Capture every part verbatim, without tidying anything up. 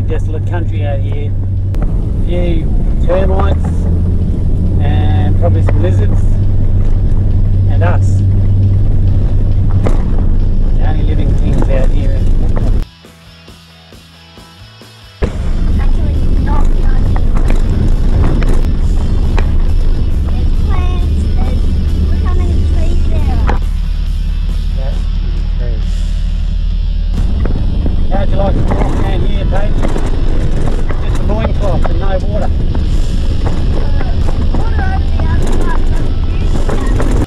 desolate country out here. A few termites and probably some lizards and us. The only living things out here. Actually, not nothing. There's plants, there's... Look how many trees there are. That is a tree. How'd you like to walk around here, Paige? Just a loincloth and no water. Water over the other side, so it's beautiful.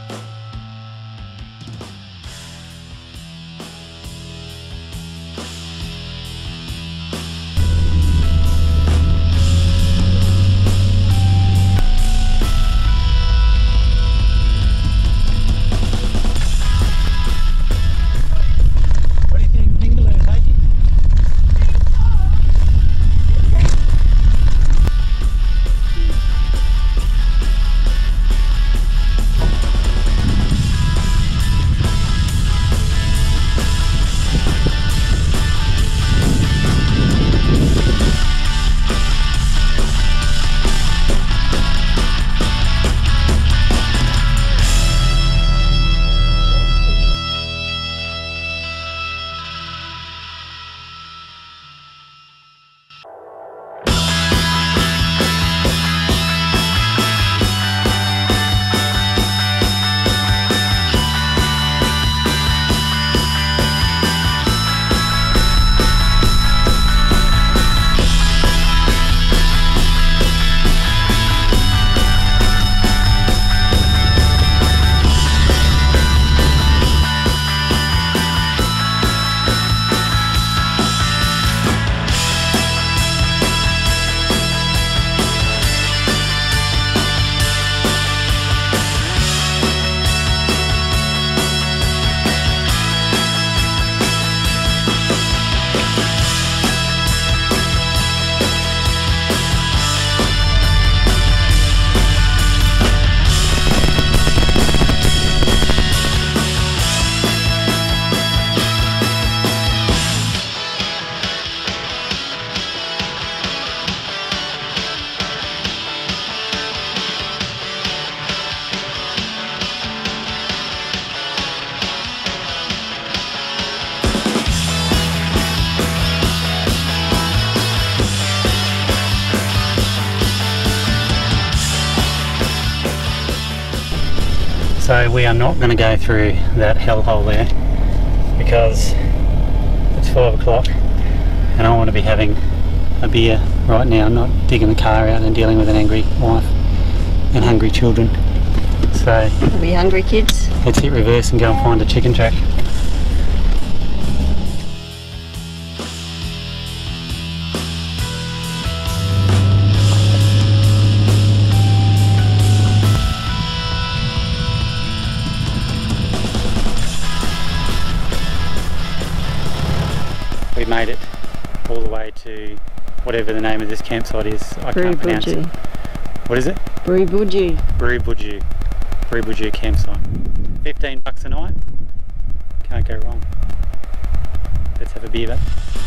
What do you think, Dingaloo, Paige? So we are not going to go through that hellhole there because it's five o'clock and I want to be having a beer right now, not digging the car out and dealing with an angry wife and hungry children. So Are we hungry, kids? let's hit reverse and go and find a chicken track. We made it all the way to whatever the name of this campsite is. I can't pronounce it. What is it? Bruboodjoo. Bruboodjoo. Bruboodjoo campsite. fifteen bucks a night. Can't go wrong. Let's have a beer, but